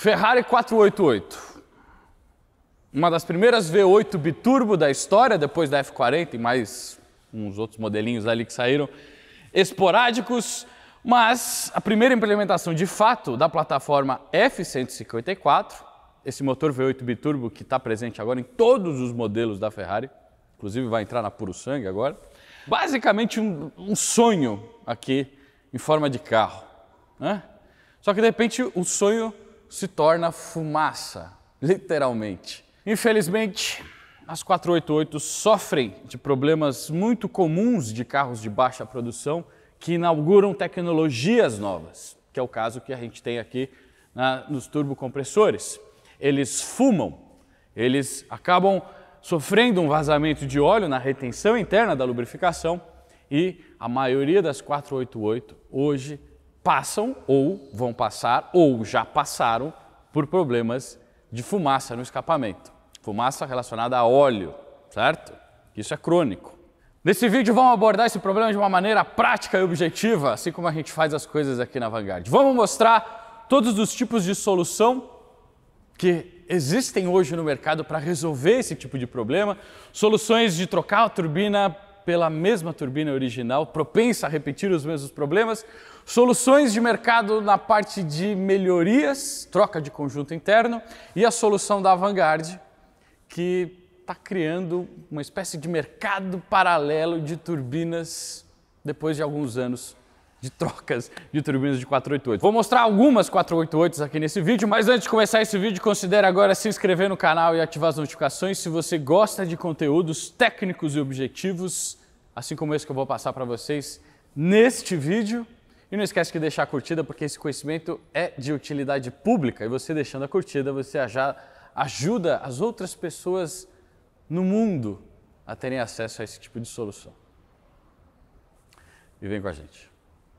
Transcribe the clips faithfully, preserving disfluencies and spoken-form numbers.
Ferrari quatrocentos e oitenta e oito. Uma das primeiras V oito biturbo da história, depois da F quarenta e mais uns outros modelinhos ali que saíram esporádicos, mas a primeira implementação de fato da plataforma F cento e cinquenta e quatro, esse motor V oito biturbo que está presente agora em todos os modelos da Ferrari, inclusive vai entrar na Puro Sangue agora, basicamente um, um sonho aqui em forma de carro, né? Só que de repente o sonho se torna fumaça, literalmente. Infelizmente, as quatrocentos e oitenta e oito sofrem de problemas muito comuns de carros de baixa produção que inauguram tecnologias novas, que é o caso que a gente tem aqui na, nos turbocompressores. Eles fumam, eles acabam sofrendo um vazamento de óleo na retenção interna da lubrificação e a maioria das quatrocentos e oitenta e oito hoje passam ou vão passar ou já passaram por problemas de fumaça no escapamento. Fumaça relacionada a óleo, certo? Isso é crônico. Nesse vídeo vamos abordar esse problema de uma maneira prática e objetiva, assim como a gente faz as coisas aqui na Vanguard. Vamos mostrar todos os tipos de solução que existem hoje no mercado para resolver esse tipo de problema, soluções de trocar a turbina pela mesma turbina original, propensa a repetir os mesmos problemas, soluções de mercado na parte de melhorias, troca de conjunto interno e a solução da Vanguard, que está criando uma espécie de mercado paralelo de turbinas depois de alguns anos de trocas de turbinas de quatrocentos e oitenta e oito. Vou mostrar algumas quatrocentos e oitenta e oito aqui nesse vídeo, mas antes de começar esse vídeo, considere agora se inscrever no canal e ativar as notificações se você gosta de conteúdos técnicos e objetivos, assim como esse que eu vou passar para vocês neste vídeo. E não esquece de deixar a curtida, porque esse conhecimento é de utilidade pública e você deixando a curtida, você já ajuda as outras pessoas no mundo a terem acesso a esse tipo de solução. E vem com a gente.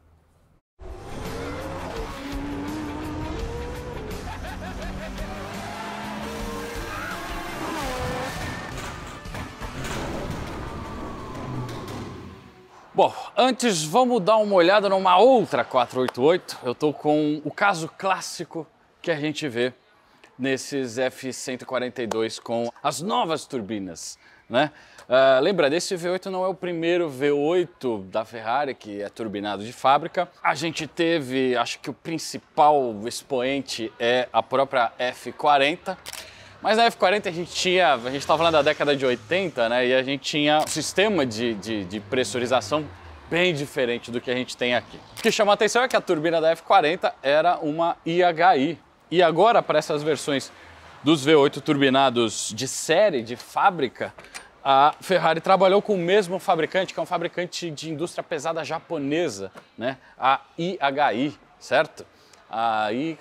Bom, antes vamos dar uma olhada numa outra quatrocentos e oitenta e oito. Eu estou com o caso clássico que a gente vê nesses F cento e quarenta e dois com as novas turbinas, né? Uh, lembra, esse V oito não é o primeiro V oito da Ferrari que é turbinado de fábrica. A gente teve, acho que o principal expoente é a própria F quarenta. Mas na F quarenta a gente tinha, a gente estava falando da década de oitenta, né? E a gente tinha um sistema de, de, de pressurização bem diferente do que a gente tem aqui. O que chama a atenção é que a turbina da F quarenta era uma I H I. E agora, para essas versões dos V oito turbinados de série, de fábrica, a Ferrari trabalhou com o mesmo fabricante, que é um fabricante de indústria pesada japonesa, né? A I H I, certo? A I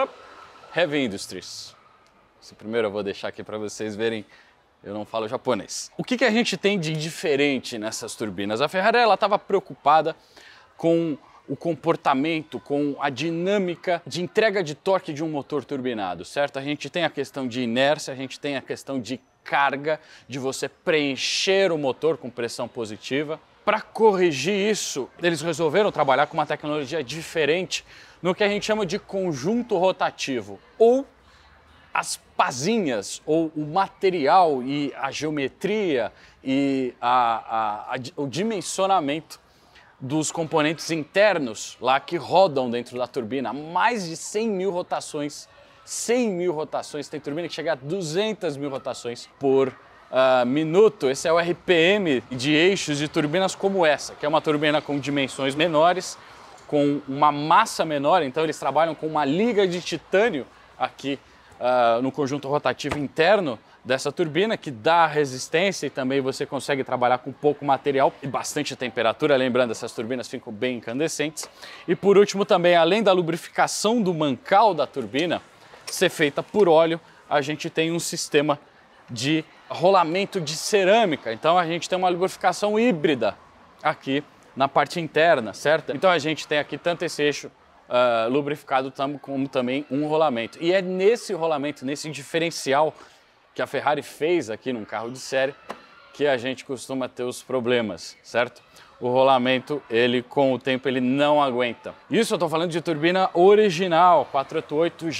Heavy Industries. Esse primeiro eu vou deixar aqui para vocês verem, eu não falo japonês. O que, que a gente tem de diferente nessas turbinas? A Ferrari estava preocupada com o comportamento, com a dinâmica de entrega de torque de um motor turbinado, certo? A gente tem a questão de inércia, a gente tem a questão de carga, de você preencher o motor com pressão positiva. Para corrigir isso, eles resolveram trabalhar com uma tecnologia diferente no que a gente chama de conjunto rotativo, ou as pazinhas, ou o material e a geometria e a, a, a, o dimensionamento dos componentes internos lá que rodam dentro da turbina. Mais de cem mil rotações, cem mil rotações, tem turbina que chega a duzentas mil rotações por uh, minuto. Esse é o R P M de eixos de turbinas como essa, que é uma turbina com dimensões menores, com uma massa menor, então eles trabalham com uma liga de titânio aqui Uh, no conjunto rotativo interno dessa turbina, que dá resistência e também você consegue trabalhar com pouco material e bastante temperatura. Lembrando, essas turbinas ficam bem incandescentes. E por último também, além da lubrificação do mancal da turbina ser feita por óleo, a gente tem um sistema de rolamento de cerâmica. Então a gente tem uma lubrificação híbrida aqui na parte interna, certo? Então a gente tem aqui tanto esse eixo Uh, lubrificado tam, como também um rolamento. E é nesse rolamento, nesse diferencial que a Ferrari fez aqui num carro de série, que a gente costuma ter os problemas, certo? O rolamento, ele com o tempo, ele não aguenta. Isso eu estou falando de turbina original, quatrocentos e oitenta e oito já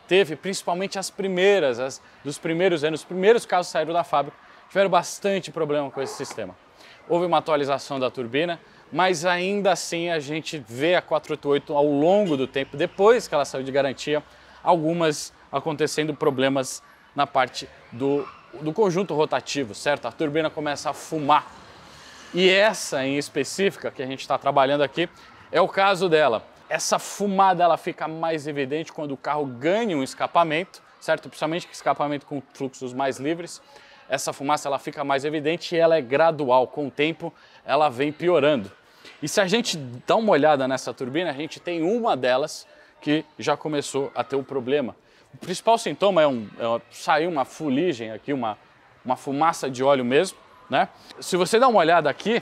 teve, principalmente as primeiras, as dos primeiros anos, os primeiros carros que saíram da fábrica, tiveram bastante problema com esse sistema. Houve uma atualização da turbina, mas ainda assim a gente vê a quatrocentos e oitenta e oito ao longo do tempo, depois que ela saiu de garantia, algumas acontecendo problemas na parte do, do conjunto rotativo, certo? A turbina começa a fumar. E essa em específica que a gente está trabalhando aqui é o caso dela. Essa fumada ela fica mais evidente quando o carro ganha um escapamento, certo? Principalmente escapamento com fluxos mais livres. Essa fumaça ela fica mais evidente e ela é gradual. Com o tempo ela vem piorando. E se a gente dá uma olhada nessa turbina, a gente tem uma delas que já começou a ter um problema. O principal sintoma é, um, é sair uma fuligem aqui, uma, uma fumaça de óleo mesmo, né? Se você dá uma olhada aqui,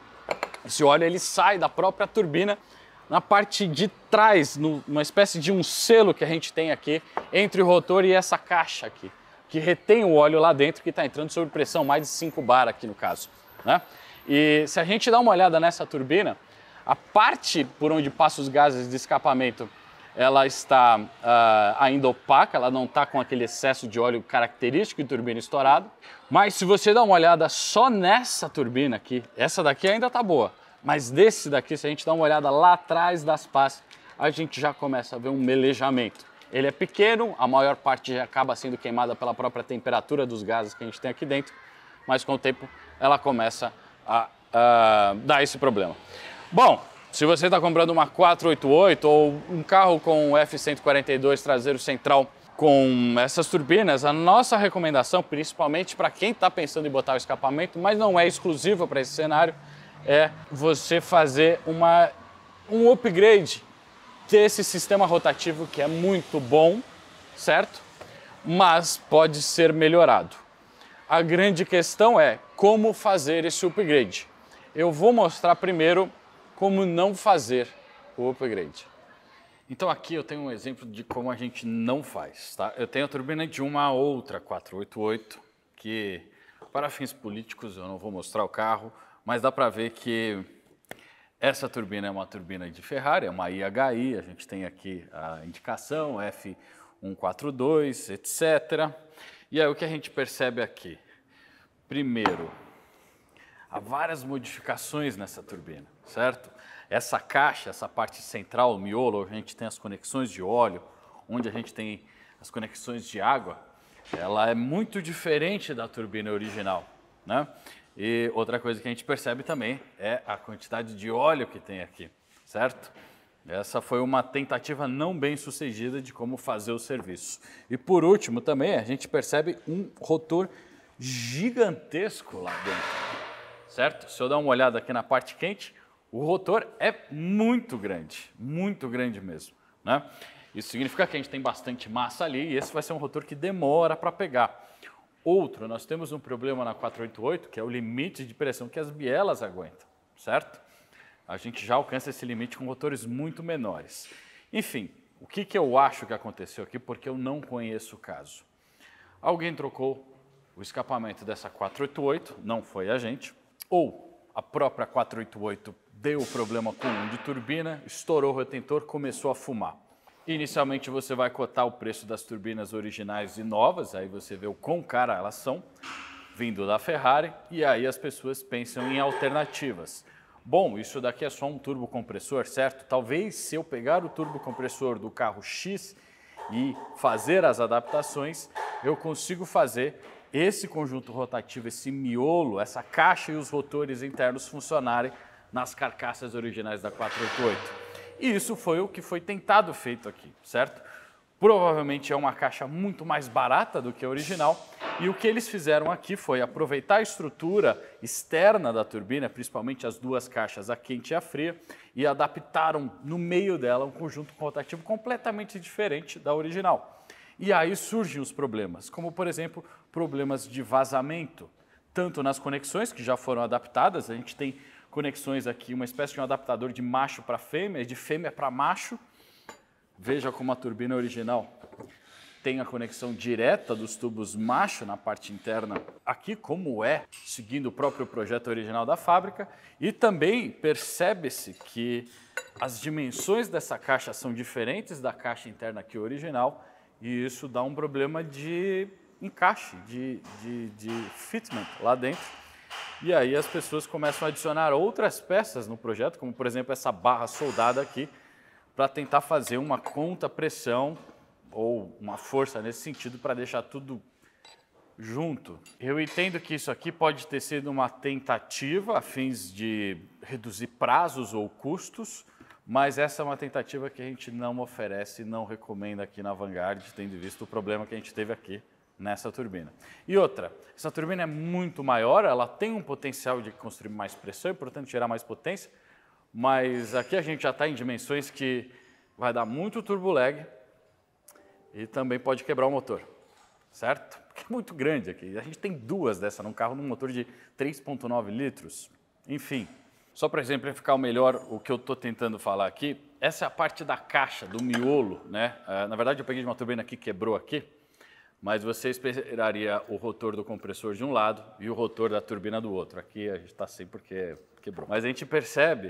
esse óleo ele sai da própria turbina na parte de trás, numa espécie de um selo que a gente tem aqui entre o rotor e essa caixa aqui, que retém o óleo lá dentro, que está entrando sob pressão, mais de cinco bar aqui no caso, né? E se a gente dá uma olhada nessa turbina, a parte por onde passam os gases de escapamento, ela está uh, ainda opaca, ela não está com aquele excesso de óleo característico de turbina estourada. Mas se você dá uma olhada só nessa turbina aqui, essa daqui ainda está boa, mas desse daqui, se a gente dá uma olhada lá atrás das pás, a gente já começa a ver um melejamento. Ele é pequeno, a maior parte já acaba sendo queimada pela própria temperatura dos gases que a gente tem aqui dentro, mas com o tempo ela começa a, a dar esse problema. Bom, se você está comprando uma quatrocentos e oitenta e oito ou um carro com um F cento e quarenta e dois traseiro central com essas turbinas, a nossa recomendação, principalmente para quem está pensando em botar o escapamento, mas não é exclusiva para esse cenário, é você fazer uma, um upgrade desse sistema rotativo que é muito bom, certo? Mas pode ser melhorado. A grande questão é como fazer esse upgrade. Eu vou mostrar primeiro como não fazer o upgrade. Então aqui eu tenho um exemplo de como a gente não faz, tá? Eu tenho a turbina de uma outra quatrocentos e oitenta e oito, que para fins políticos eu não vou mostrar o carro, mas dá para ver que essa turbina é uma turbina de Ferrari, é uma I H I, a gente tem aqui a indicação F cento e quarenta e dois, etcétera. E aí o que a gente percebe aqui? Primeiro, há várias modificações nessa turbina, certo? Essa caixa, essa parte central, o miolo, onde a gente tem as conexões de óleo, onde a gente tem as conexões de água, ela é muito diferente da turbina original, né? E outra coisa que a gente percebe também é a quantidade de óleo que tem aqui, certo? Essa foi uma tentativa não bem sucedida de como fazer o serviço. E por último também a gente percebe um rotor gigantesco lá dentro, certo? Se eu dar uma olhada aqui na parte quente, o rotor é muito grande, muito grande mesmo, né? Isso significa que a gente tem bastante massa ali e esse vai ser um rotor que demora para pegar. Outro, nós temos um problema na quatrocentos e oitenta e oito, que é o limite de pressão que as bielas aguentam, certo? A gente já alcança esse limite com rotores muito menores. Enfim, o que, que eu acho que aconteceu aqui, porque eu não conheço o caso. Alguém trocou o escapamento dessa quatrocentos e oitenta e oito, não foi a gente, ou a própria quatrocentos e oitenta e oito deu problema com um de turbina, estourou o retentor, começou a fumar. Inicialmente você vai cotar o preço das turbinas originais e novas, aí você vê o quão cara elas são, vindo da Ferrari, e aí as pessoas pensam em alternativas. Bom, isso daqui é só um turbocompressor, certo? Talvez se eu pegar o turbocompressor do carro X e fazer as adaptações, eu consigo fazer esse conjunto rotativo, esse miolo, essa caixa e os rotores internos funcionarem nas carcaças originais da quatrocentos e oitenta e oito. E isso foi o que foi tentado feito aqui, certo? Provavelmente é uma caixa muito mais barata do que a original e o que eles fizeram aqui foi aproveitar a estrutura externa da turbina, principalmente as duas caixas, a quente e a fria, e adaptaram no meio dela um conjunto rotativo completamente diferente da original. E aí surgem os problemas, como por exemplo, problemas de vazamento, tanto nas conexões que já foram adaptadas, a gente tem conexões aqui, uma espécie de um adaptador de macho para fêmea, de fêmea para macho. Veja como a turbina original tem a conexão direta dos tubos macho na parte interna, aqui como é, seguindo o próprio projeto original da fábrica. E também percebe-se que as dimensões dessa caixa são diferentes da caixa interna aqui original e isso dá um problema de encaixe, de, de, de fitment lá dentro. E aí as pessoas começam a adicionar outras peças no projeto, como por exemplo essa barra soldada aqui, para tentar fazer uma contra-pressão ou uma força nesse sentido para deixar tudo junto. Eu entendo que isso aqui pode ter sido uma tentativa a fins de reduzir prazos ou custos, mas essa é uma tentativa que a gente não oferece e não recomenda aqui na Vanguard, tendo visto o problema que a gente teve aqui nessa turbina. E outra, essa turbina é muito maior, ela tem um potencial de construir mais pressão e, portanto, gerar mais potência, mas aqui a gente já está em dimensões que vai dar muito turbo lag e também pode quebrar o motor, certo? Porque é muito grande aqui. A gente tem duas dessa num carro num motor de três ponto nove litros. Enfim, só para exemplificar melhor o que eu estou tentando falar aqui, essa é a parte da caixa, do miolo, né? Na verdade, eu peguei de uma turbina que quebrou aqui, mas você esperaria o rotor do compressor de um lado e o rotor da turbina do outro. Aqui a gente está sem porque quebrou. Mas a gente percebe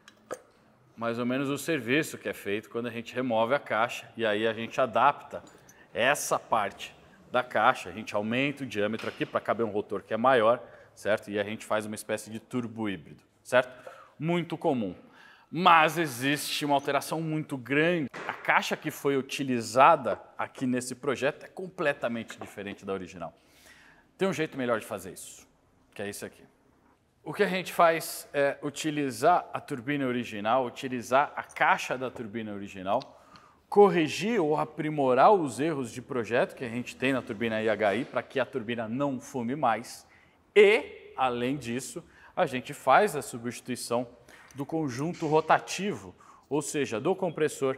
mais ou menos o serviço que é feito quando a gente remove a caixa e aí a gente adapta essa parte da caixa, a gente aumenta o diâmetro aqui para caber um rotor que é maior, certo? E a gente faz uma espécie de turbo híbrido, certo? Muito comum. Mas existe uma alteração muito grande. A caixa que foi utilizada aqui nesse projeto é completamente diferente da original. Tem um jeito melhor de fazer isso, que é isso aqui. O que a gente faz é utilizar a turbina original, utilizar a caixa da turbina original, corrigir ou aprimorar os erros de projeto que a gente tem na turbina I H I para que a turbina não fume mais e, além disso, a gente faz a substituição do conjunto rotativo, ou seja, do compressor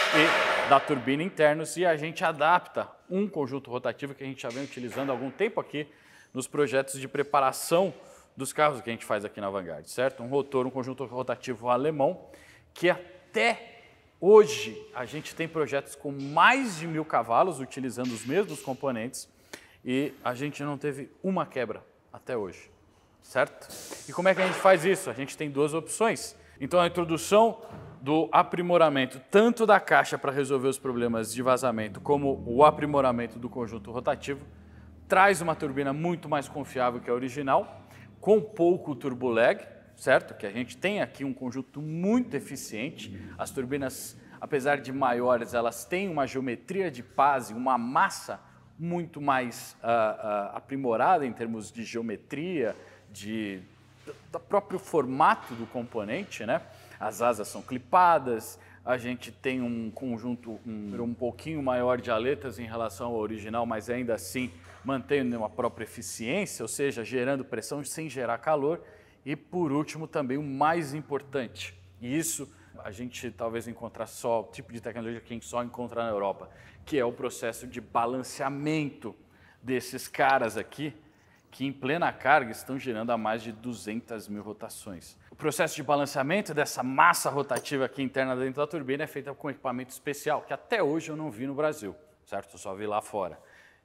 e da turbina internos, e a gente adapta um conjunto rotativo que a gente já vem utilizando há algum tempo aqui nos projetos de preparação dos carros que a gente faz aqui na Vanguard, certo? Um rotor, um conjunto rotativo alemão, que até hoje a gente tem projetos com mais de mil cavalos utilizando os mesmos componentes e a gente não teve uma quebra até hoje, certo? E como é que a gente faz isso? A gente tem duas opções. Então a introdução do aprimoramento tanto da caixa para resolver os problemas de vazamento como o aprimoramento do conjunto rotativo traz uma turbina muito mais confiável que a original, com pouco turbo lag, certo? Que a gente tem aqui um conjunto muito eficiente. As turbinas, apesar de maiores, elas têm uma geometria de base, uma massa muito mais uh, uh, aprimorada em termos de geometria, de, do próprio formato do componente, né? As asas são clipadas, a gente tem um conjunto um, um pouquinho maior de aletas em relação ao original, mas ainda assim mantendo uma própria eficiência, ou seja, gerando pressão sem gerar calor. E por último, também o mais importante, e isso a gente talvez encontrar só, o tipo de tecnologia que a gente só encontra na Europa, que é o processo de balanceamento desses caras aqui, que em plena carga estão girando a mais de duzentas mil rotações. O processo de balanceamento dessa massa rotativa aqui interna dentro da turbina é feito com equipamento especial, que até hoje eu não vi no Brasil, certo? Eu só vi lá fora.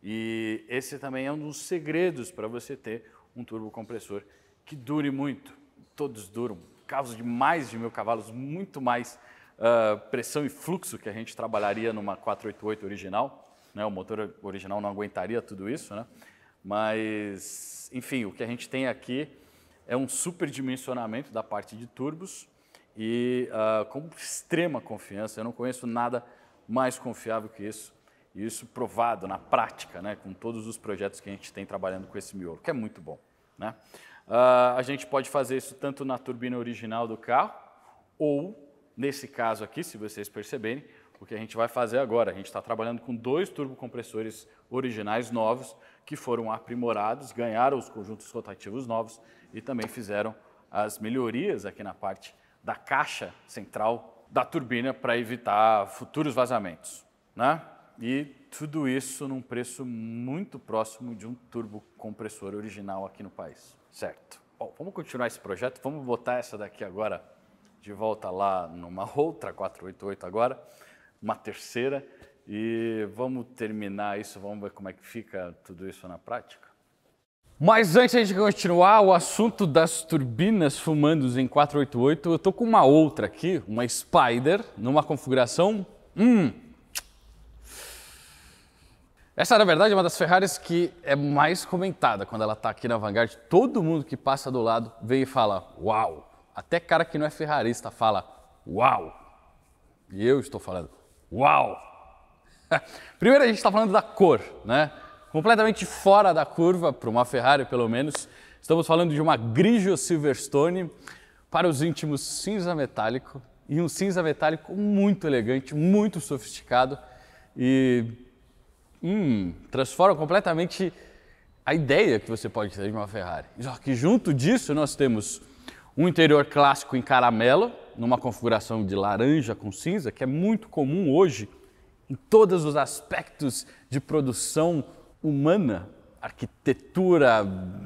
E esse também é um dos segredos para você ter um turbocompressor que dure muito. Todos duram. Carros de mais de mil cavalos, muito mais uh, pressão e fluxo que a gente trabalharia numa quatrocentos e oitenta e oito original. Né? O motor original não aguentaria tudo isso, né? Mas, enfim, o que a gente tem aqui é um superdimensionamento da parte de turbos e uh, com extrema confiança. Eu não conheço nada mais confiável que isso. E isso provado na prática, né, com todos os projetos que a gente tem trabalhando com esse miolo, que é muito bom, né? Uh, a gente pode fazer isso tanto na turbina original do carro ou, nesse caso aqui, se vocês perceberem, o que a gente vai fazer agora. A gente está trabalhando com dois turbocompressores originais novos que foram aprimorados, ganharam os conjuntos rotativos novos e também fizeram as melhorias aqui na parte da caixa central da turbina para evitar futuros vazamentos, né? E tudo isso num preço muito próximo de um turbocompressor original aqui no país, certo? Bom, vamos continuar esse projeto, vamos botar essa daqui agora de volta lá numa outra quatrocentos e oitenta e oito agora, uma terceira, e vamos terminar isso, vamos ver como é que fica tudo isso na prática. Mas antes de a gente continuar o assunto das turbinas fumandos em quatrocentos e oitenta e oito, eu estou com uma outra aqui, uma Spider, numa configuração... Hum, Essa, na verdade, é uma das Ferraris que é mais comentada quando ela está aqui na Vanguard. Todo mundo que passa do lado vem e fala, uau! Até cara que não é ferrarista fala, uau! E eu estou falando, uau! Primeiro a gente está falando da cor, né? Completamente fora da curva, para uma Ferrari pelo menos. Estamos falando de uma Grigio Silverstone, para os íntimos cinza metálico, e um cinza metálico muito elegante, muito sofisticado e hum, transforma completamente a ideia que você pode ter de uma Ferrari. Só que junto disso nós temos um interior clássico em caramelo, numa configuração de laranja com cinza, que é muito comum hoje em todos os aspectos de produção humana, arquitetura,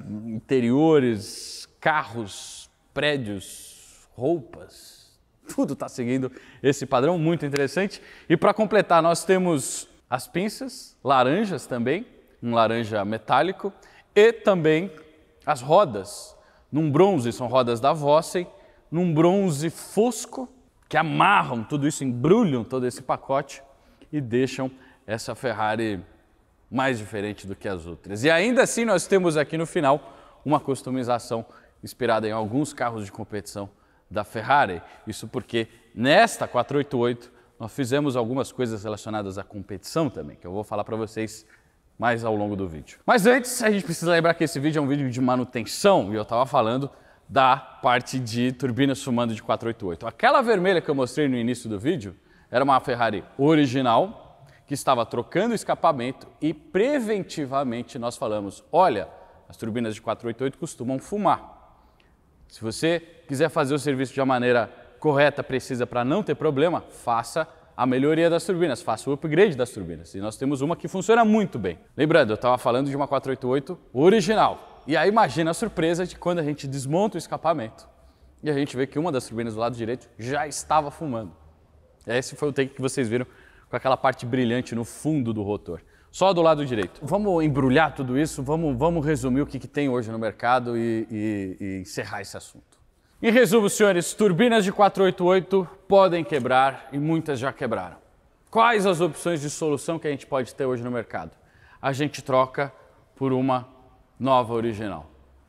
interiores, carros, prédios, roupas, tudo está seguindo esse padrão muito interessante. E para completar, nós temos as pinças, laranjas também, um laranja metálico, e também as rodas, num bronze, são rodas da Vossen, num bronze fosco, que amarram tudo isso, embrulham todo esse pacote e deixam essa Ferrari mais diferente do que as outras. E ainda assim nós temos aqui no final uma customização inspirada em alguns carros de competição da Ferrari. Isso porque nesta quatrocentos e oitenta e oito nós fizemos algumas coisas relacionadas à competição também, que eu vou falar para vocês mais ao longo do vídeo. Mas antes a gente precisa lembrar que esse vídeo é um vídeo de manutenção e eu estava falando da parte de turbinas fumando de quatrocentos e oitenta e oito. Aquela vermelha que eu mostrei no início do vídeo era uma Ferrari original, que estava trocando o escapamento e preventivamente nós falamos, olha, as turbinas de quatrocentos e oitenta e oito costumam fumar. Se você quiser fazer o serviço de uma maneira correta, precisa para não ter problema, faça a melhoria das turbinas, faça o upgrade das turbinas. E nós temos uma que funciona muito bem. Lembrando, eu estava falando de uma quatrocentos e oitenta e oito original. E aí imagina a surpresa de quando a gente desmonta o escapamento e a gente vê que uma das turbinas do lado direito já estava fumando. Esse foi o take que vocês viram com aquela parte brilhante no fundo do rotor. Só do lado direito. Vamos embrulhar tudo isso, vamos, vamos resumir o que, que tem hoje no mercado e, e, e encerrar esse assunto. Em resumo, senhores, turbinas de quatrocentos e oitenta e oito podem quebrar e muitas já quebraram. Quais as opções de solução que a gente pode ter hoje no mercado? A gente troca por uma nova original.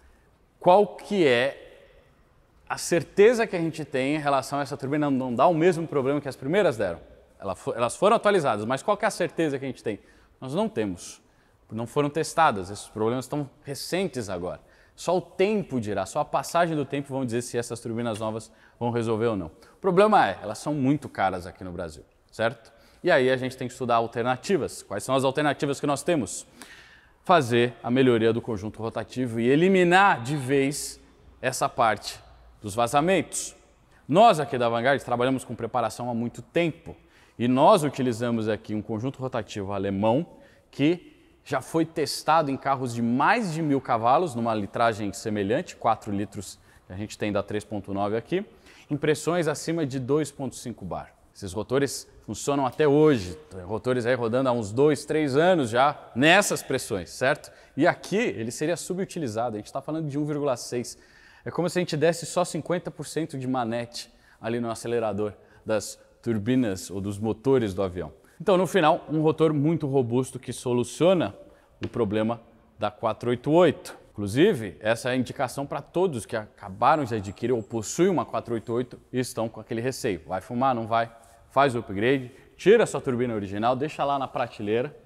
Qual que é a certeza que a gente tem em relação a essa turbina não dar o mesmo problema que as primeiras deram? Elas foram atualizadas, mas qual que é a certeza que a gente tem? Nós não temos, não foram testadas, esses problemas estão recentes agora. Só o tempo dirá, só a passagem do tempo vão dizer se essas turbinas novas vão resolver ou não. O problema é, elas são muito caras aqui no Brasil, certo? E aí a gente tem que estudar alternativas. Quais são as alternativas que nós temos? Fazer a melhoria do conjunto rotativo e eliminar de vez essa parte dos vazamentos. Nós aqui da Vanguard trabalhamos com preparação há muito tempo. E nós utilizamos aqui um conjunto rotativo alemão que já foi testado em carros de mais de mil cavalos, numa litragem semelhante, quatro litros, que a gente tem da três ponto nove aqui, em pressões acima de dois ponto cinco bar. Esses rotores funcionam até hoje, rotores aí rodando há uns dois, três anos já nessas pressões, certo? E aqui ele seria subutilizado, a gente está falando de um vírgula seis. É como se a gente desse só cinquenta por cento de manete ali no acelerador das turbinas ou dos motores do avião. Então, no final, um rotor muito robusto que soluciona o problema da quatrocentos e oitenta e oito. Inclusive, essa é a indicação para todos que acabaram de adquirir ou possuem uma quatrocentos e oitenta e oito e estão com aquele receio. Vai fumar, não vai? Faz o upgrade, tira a sua turbina original, deixa lá na prateleira,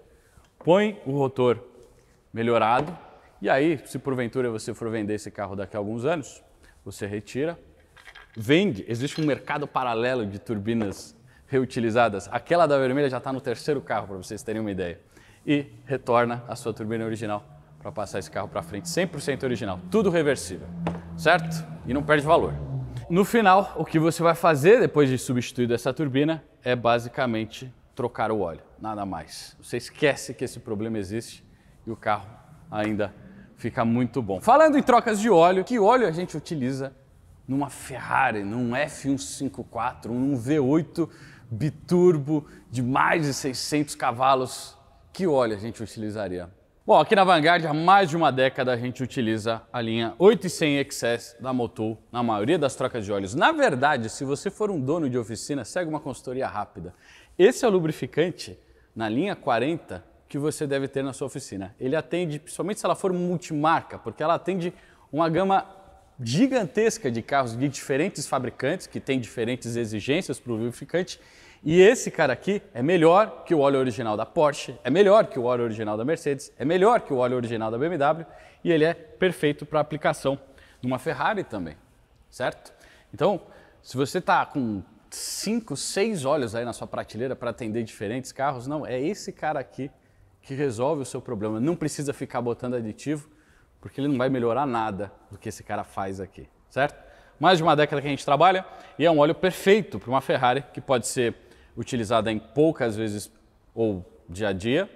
põe o rotor melhorado e aí, se porventura você for vender esse carro daqui a alguns anos, você retira, vende. Existe um mercado paralelo de turbinas reutilizadas. Aquela da vermelha já está no terceiro carro, para vocês terem uma ideia. E retorna a sua turbina original para passar esse carro para frente. cem por cento original, tudo reversível, certo? E não perde valor. No final, o que você vai fazer depois de substituir essa turbina é basicamente trocar o óleo, nada mais. Você esquece que esse problema existe e o carro ainda fica muito bom. Falando em trocas de óleo, que óleo a gente utiliza numa Ferrari, num F cento e cinquenta e quatro, num V oito biturbo de mais de seiscentos cavalos? Que óleo a gente utilizaria? Bom, aqui na Vanguard há mais de uma década a gente utiliza a linha oito e cem X S da Motul na maioria das trocas de óleos. Na verdade, se você for um dono de oficina, segue uma consultoria rápida. Esse é o lubrificante na linha quarenta que você deve ter na sua oficina. Ele atende, principalmente se ela for multimarca, porque ela atende uma gama gigantesca de carros de diferentes fabricantes, que tem diferentes exigências para o lubrificante. E esse cara aqui é melhor que o óleo original da Porsche, é melhor que o óleo original da Mercedes, é melhor que o óleo original da B M W e ele é perfeito para aplicação numa Ferrari também, certo? Então, se você está com cinco, seis óleos aí na sua prateleira para atender diferentes carros, não, é esse cara aqui que resolve o seu problema. Não precisa ficar botando aditivo, porque ele não vai melhorar nada do que esse cara faz aqui, certo? Mais de uma década que a gente trabalha e é um óleo perfeito para uma Ferrari que pode ser utilizada em poucas vezes ou dia a dia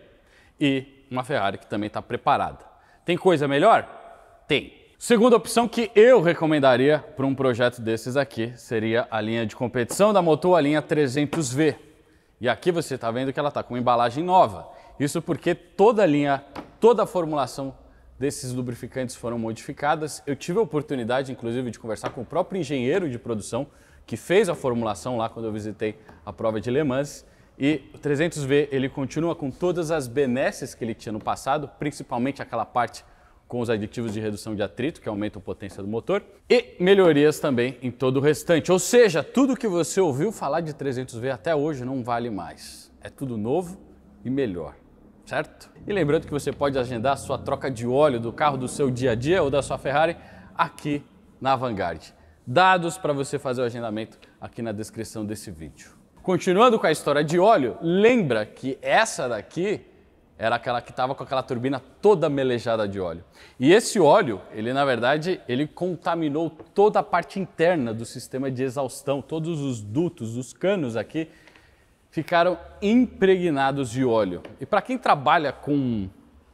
e uma Ferrari que também está preparada. Tem coisa melhor? Tem. Segunda opção que eu recomendaria para um projeto desses aqui seria a linha de competição da Motul, a linha trezentos V. E aqui você está vendo que ela está com uma embalagem nova. Isso porque toda a linha, toda a formulação desses lubrificantes foram modificadas. Eu tive a oportunidade, inclusive, de conversar com o próprio engenheiro de produção que fez a formulação lá quando eu visitei a prova de Le Mans. E o trezentos V ele continua com todas as benesses que ele tinha no passado, principalmente aquela parte com os aditivos de redução de atrito, que aumentam a potência do motor, e melhorias também em todo o restante. Ou seja, tudo que você ouviu falar de trezentos V até hoje não vale mais. É tudo novo e melhor, certo? E lembrando que você pode agendar a sua troca de óleo do carro do seu dia a dia ou da sua Ferrari aqui na Vanguard. Dados para você fazer o agendamento aqui na descrição desse vídeo. Continuando com a história de óleo, lembra que essa daqui era aquela que estava com aquela turbina toda melejada de óleo. E esse óleo, ele na verdade, ele contaminou toda a parte interna do sistema de exaustão. Todos os dutos, os canos aqui, ficaram impregnados de óleo. E para quem trabalha com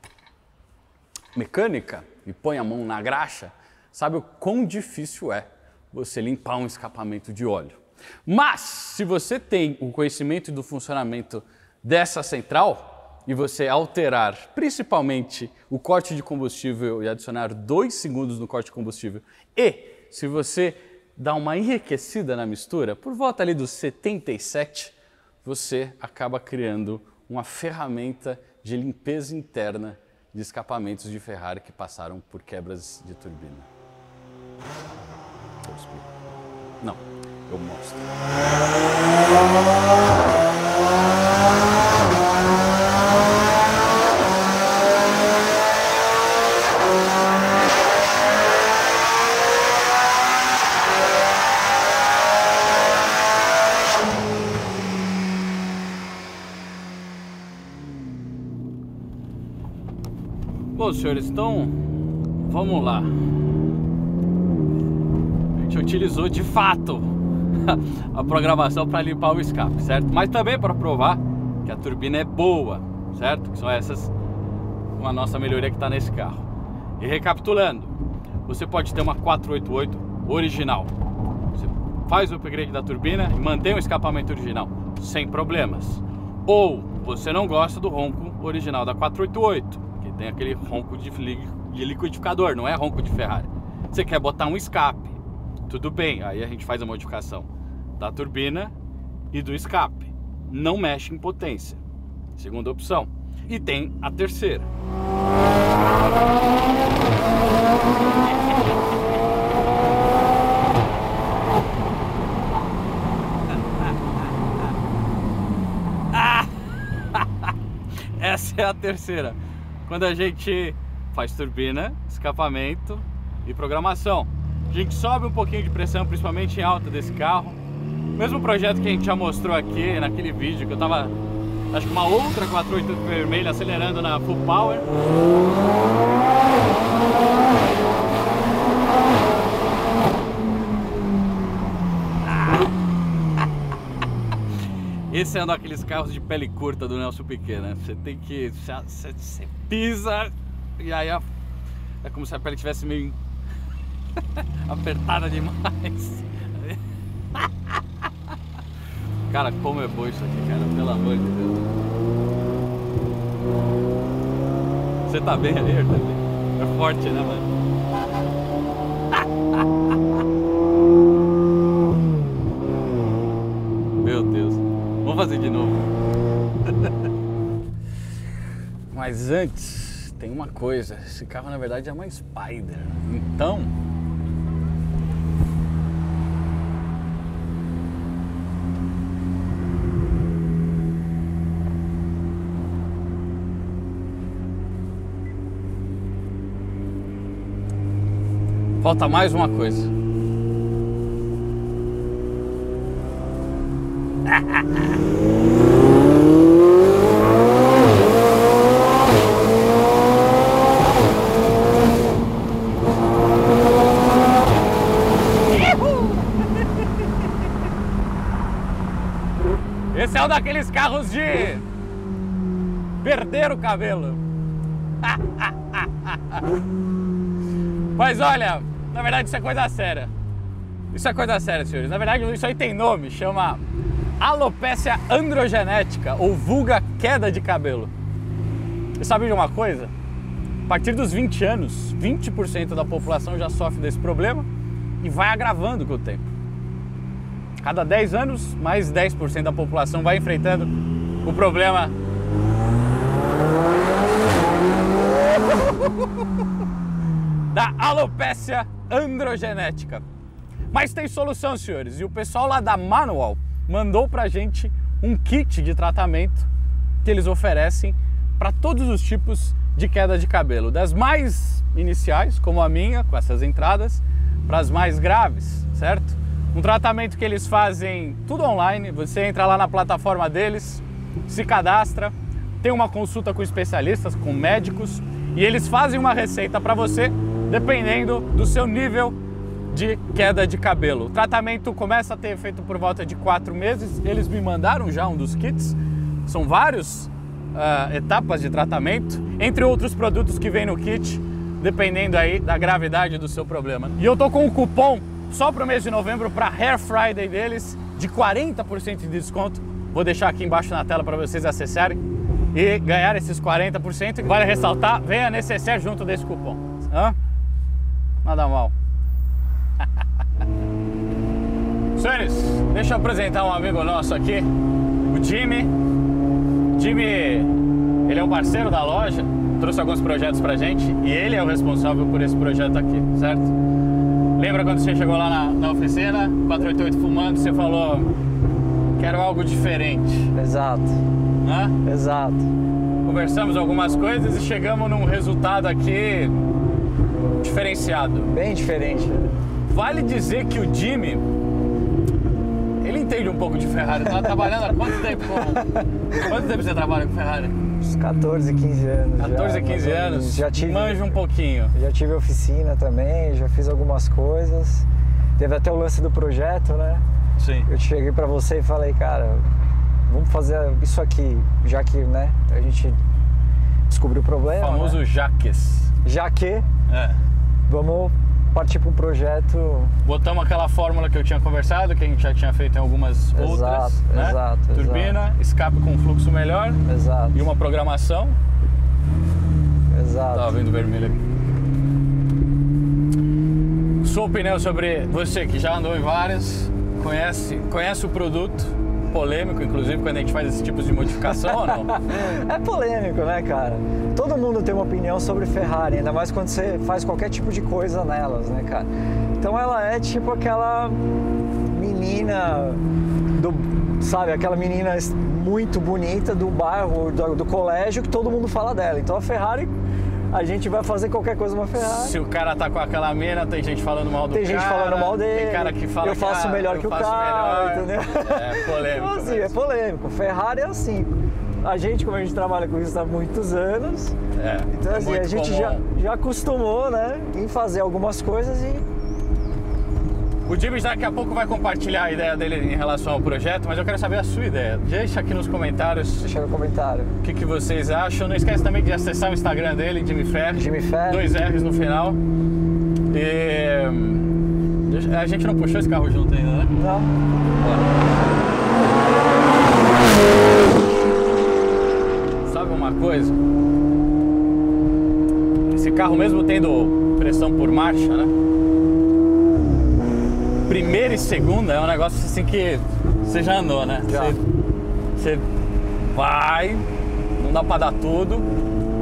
mecânica e põe a mão na graxa, sabe o quão difícil é você limpar um escapamento de óleo. Mas, se você tem o conhecimento do funcionamento dessa central, e você alterar principalmente o corte de combustível e adicionar dois segundos no corte de combustível, e se você dá uma enriquecida na mistura, por volta ali dos setenta e sete, você acaba criando uma ferramenta de limpeza interna de escapamentos de Ferrari que passaram por quebras de turbina. Não, eu mostro. Bom, senhores, então vamos lá. A gente utilizou de fato a programação para limpar o escape, certo? Mas também para provar que a turbina é boa, certo? Que são essas, uma nossa melhoria que está nesse carro. E recapitulando, você pode ter uma quatrocentos e oitenta e oito original. Você faz o upgrade da turbina e mantém o escapamento original, sem problemas. Ou você não gosta do ronco original da quatrocentos e oitenta e oito, que tem aquele ronco de, de liquidificador, não é ronco de Ferrari. Você quer botar um escape, tudo bem, aí a gente faz a modificação da turbina e do escape. Não mexe em potência. Segunda opção. E tem a terceira. Essa é a terceira. Quando a gente faz turbina, escapamento e programação. A gente sobe um pouquinho de pressão, principalmente em alta desse carro. Mesmo projeto que a gente já mostrou aqui naquele vídeo, que eu tava, acho que uma outra quatrocentos e oitenta vermelha acelerando na full power. Esse é um daqueles carros de pele curta do Nelson Piquet, né? Você tem que... Você, você pisa e aí é como se a pele tivesse meio apertada demais. Cara, como é bom isso aqui, cara, pelo amor de Deus. Você tá bem ali, Arthur? É forte, né, mano? Meu Deus. Vamos fazer de novo. Mas antes, tem uma coisa. Esse carro, na verdade, é uma Spider. Então... falta mais uma coisa. Esse é um daqueles carros de perder o cabelo. Mas olha, na verdade isso é coisa séria. Isso é coisa séria, senhores. Na verdade isso aí tem nome, chama alopecia androgenética, ou vulga queda de cabelo. Você sabe de uma coisa? A partir dos vinte anos, vinte por cento da população já sofre desse problema e vai agravando com o tempo. Cada dez anos, mais dez por cento da população vai enfrentando o problema da alopecia androgenética. Mas tem solução, senhores, e o pessoal lá da Manual mandou pra gente um kit de tratamento que eles oferecem para todos os tipos de queda de cabelo, das mais iniciais, como a minha, com essas entradas, para as mais graves, certo? Um tratamento que eles fazem tudo online, você entra lá na plataforma deles, se cadastra, tem uma consulta com especialistas, com médicos, e eles fazem uma receita para você, dependendo do seu nível de queda de cabelo. O tratamento começa a ter efeito por volta de quatro meses, eles me mandaram já um dos kits, são vários uh, etapas de tratamento, entre outros produtos que vem no kit, dependendo aí da gravidade do seu problema. E eu tô com um cupom só para o mês de novembro, para Hair Friday deles, de quarenta por cento de desconto. Vou deixar aqui embaixo na tela para vocês acessarem e ganhar esses quarenta por cento. Vale ressaltar, venha necessário junto desse cupom. Hã? Nada mal. Senhores, deixa eu apresentar um amigo nosso aqui, o Jimmy. Jimmy, ele é um parceiro da loja, trouxe alguns projetos pra gente e ele é o responsável por esse projeto aqui, certo? Lembra quando você chegou lá na, na oficina, quatro oito oito fumando, você falou, quero algo diferente. Exato. Hã? Exato. Conversamos algumas coisas e chegamos num resultado aqui diferenciado. Bem diferente. Vale dizer que o Jimmy, ele entende um pouco de Ferrari. Tá trabalhando há quanto tempo com... Quanto tempo você trabalha com Ferrari? Uns quatorze, quinze anos. quatorze, quinze anos, já tive, manja um pouquinho. Já tive oficina também, já fiz algumas coisas. Teve até o lance do projeto, né? Sim. Eu cheguei pra você e falei, cara, vamos fazer isso aqui, já que, né, a gente descobriu o problema. O famoso né? Jaques. Já que, É. vamos partir para um projeto. Botamos aquela fórmula que eu tinha conversado, que a gente já tinha feito em algumas Exato, outras, né? exato, Turbina, exato. escape com fluxo melhor. Exato. E uma programação. Exato. Tava vendo vermelho aqui. Sua opinião sobre você que já andou em várias, conhece, conhece o produto, polêmico, inclusive, quando a gente faz esse tipo de modificação ou não? É polêmico, né, cara? Todo mundo tem uma opinião sobre Ferrari, ainda mais quando você faz qualquer tipo de coisa nelas, né, cara? Então ela é tipo aquela menina do, sabe, aquela menina muito bonita do bairro, do, do colégio, que todo mundo fala dela. Então a Ferrari, a gente vai fazer qualquer coisa uma Ferrari. Se o cara tá com aquela mina, tem gente falando mal do tem cara. Tem gente falando mal dele. Tem cara que fala eu faço cara, melhor eu que o faço cara, melhor. entendeu? É polêmico. Então, assim, mesmo. é polêmico. Ferrari é assim. A gente, como a gente trabalha com isso há muitos anos, É, então é assim, muito a gente comum. já, já acostumou, né, em fazer algumas coisas e... O Jimmy daqui a pouco vai compartilhar a ideia dele em relação ao projeto, mas eu quero saber a sua ideia. Deixa aqui nos comentários Deixa no comentário. o que, que vocês acham. Não esquece também de acessar o Instagram dele, Jimmy Fer. Jimmy Fer. Dois R's no final. E... A gente não puxou esse carro junto ainda, né? Não. Sabe uma coisa? Esse carro, mesmo tendo pressão por marcha, né? Primeira e segunda é um negócio assim que você já andou, né? Já. Você, você vai, não dá pra dar tudo.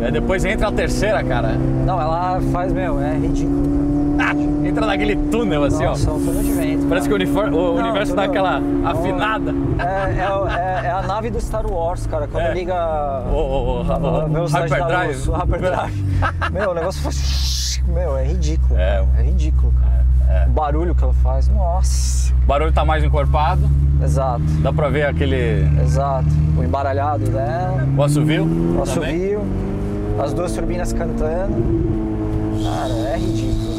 É, depois entra a terceira, cara. Não, ela faz, meu, é ridículo, cara. Ah, entra naquele túnel assim, Nossa, ó. é um túnel de vento. Parece que o, unifor... o Não, universo dá túnel- aquela Não, afinada. É, é, o- é- é a nave do Star Wars, cara. Quando É. liga O, o, o, a o, velocidade da Hyperdrive. luz, o Hyperdrive. Meu, o negócio faz... Meu, é ridículo. É. É, é ridículo, cara. É. O barulho que ela faz, nossa. O barulho tá mais encorpado. Exato, Dá pra ver aquele... exato. O embaralhado dela, O assovio. o também. assovio, as duas turbinas cantando. Cara, é ridículo.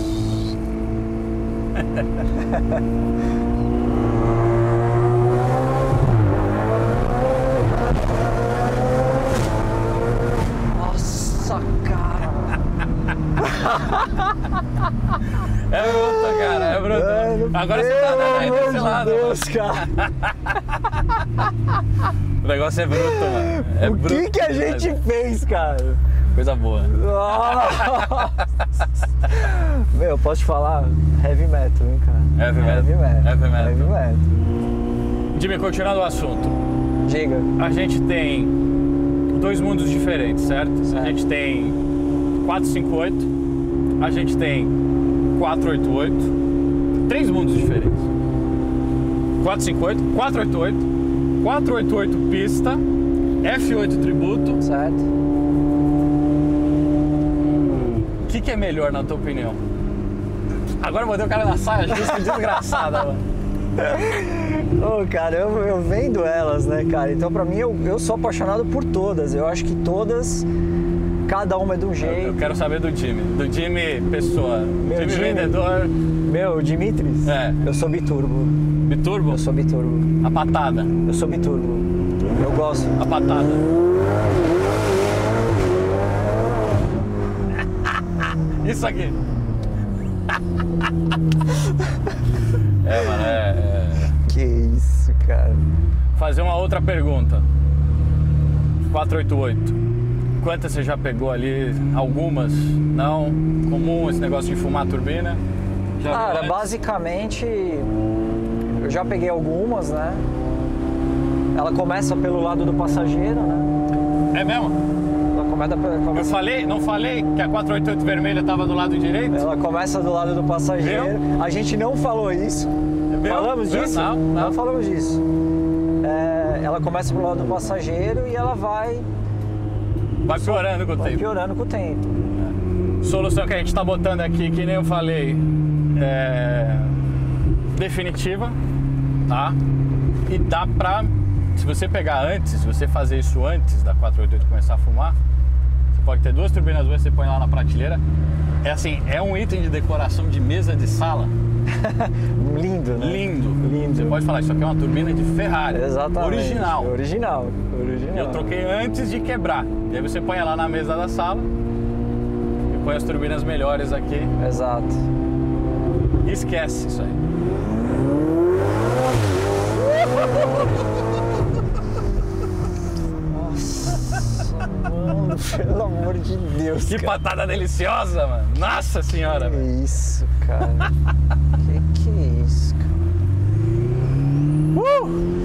Nossa, cara. É bruto, cara, é bruto. Mano, Agora você tá andando aí pelo desse amor de lado. Deus, cara. O negócio é bruto, mano. É O bruto, que que a gente mas fez, cara? Coisa boa. Nossa. Meu, posso te falar? Heavy metal, hein, cara? Heavy metal. Heavy metal. Heavy metal. Heavy metal. Jimmy, continuando o assunto. Diga. A gente tem dois mundos diferentes, certo? Certo. A gente tem quatro cinco oito, a gente tem quatro oito oito, três mundos diferentes. quatro cinco oito, quatro oito oito, quatro oito oito pista, F oito tributo. Certo? O que, que é melhor na tua opinião? Agora eu botei o cara na saia justa, desgraçada, mano. Ô, cara, eu, eu vendo elas, né, cara? Então, pra mim, eu, eu sou apaixonado por todas. Eu acho que todas, cada uma é de um Eu jeito. quero saber do Jimmy, do Jimmy pessoa, Meu Jimmy Jimmy. vendedor, Meu, Dimitris, É. eu sou biturbo. biturbo, Eu sou biturbo. a patada, Eu sou biturbo. Eu gosto. a patada. Isso aqui. É, mano, é, é... Que isso, cara. Fazer uma outra pergunta. quatro oito oito. Quantas você já pegou ali? Algumas? Não? Comum esse negócio de fumar a turbina? Já viu Cara, antes? basicamente, eu já peguei algumas, né? Ela começa pelo lado do passageiro, né? É mesmo? Ela começa, Eu começa, falei, não falei que a quatro oito oito vermelha estava do lado direito? ela começa do lado do passageiro. A gente não falou isso. Viu? Falamos Viu? disso? Não, não. falamos disso. É, ela começa pelo lado do passageiro e ela vai, Vai piorando com o vai tempo. piorando com o tempo. Solução que a gente está botando aqui, que nem eu falei, é definitiva, tá? E dá pra, se você pegar antes, se você fazer isso antes da quatro oito oito começar a fumar, você pode ter duas turbinas boas, você põe lá na prateleira. É assim, é um item de decoração de mesa de sala. Lindo, né? Lindo. Lindo. Você pode falar, isso aqui é uma turbina de Ferrari. Exatamente. Original. Original. Original. Eu troquei antes de quebrar. E aí você põe ela na mesa da sala e põe as turbinas melhores aqui. Exato. E esquece isso aí. Nossa, mano, pelo amor de Deus. Que cara. patada deliciosa, mano. Nossa senhora, Que velho. isso, cara. que que é isso, cara? Uh!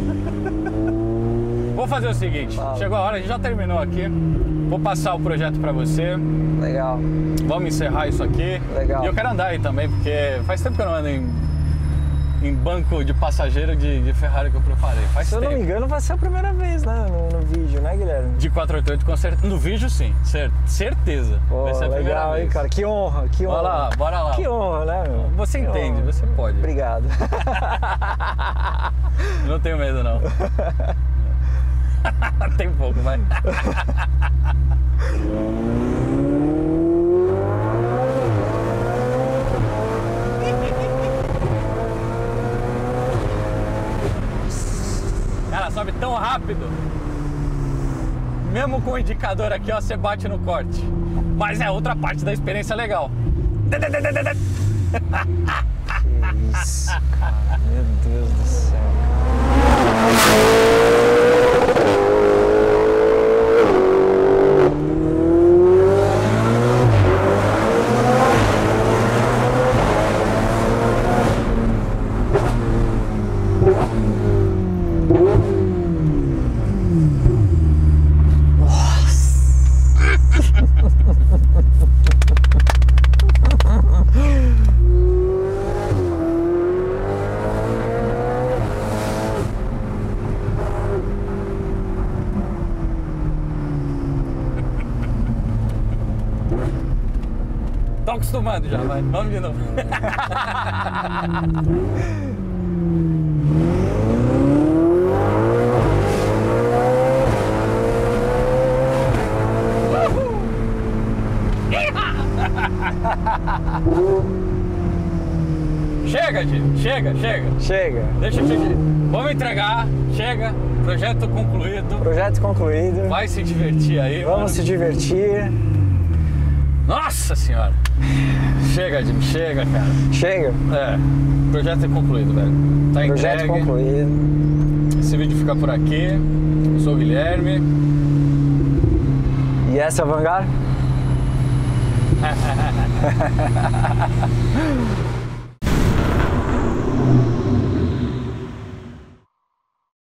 Vou fazer o seguinte. Fala. Chegou a hora, a gente já terminou aqui. Vou passar o projeto pra você. Legal. Vamos encerrar isso aqui. Legal. E eu quero andar aí também, porque faz tempo que eu não ando em, em banco de passageiro de, de Ferrari que eu preparei. Faz Se eu tempo. não me engano, vai ser a primeira vez, né? No, no vídeo, né, Guilherme? De quatro oito oito, com certeza. No vídeo, sim. Cer- certeza. Pô, Vai ser a primeira legal, vez. hein, cara? Que honra, que honra. Bora lá, bora lá. Que honra, né, meu? Você Que entende, honra. você pode. Obrigado. Não tenho medo, não. Tem pouco, vai. Cara, sobe tão rápido. Mesmo com o indicador aqui, ó, você bate no corte. Mas é outra parte da experiência legal. Que isso, cara. Meu Deus do céu. Tô acostumando já, vai. Vamos de novo. Chega, Jimmy, chega, chega. Chega. Deixa eu te... Vamos entregar, chega. Projeto concluído. Projeto concluído. Vai se divertir aí, Vamos mano. se divertir. Nossa senhora. Chega, Jimmy, chega, cara. Chega. É, projeto é concluído, velho. Tá Projeto entregue. concluído. Esse vídeo fica por aqui. Eu sou o Guilherme. E essa é a Vanguard?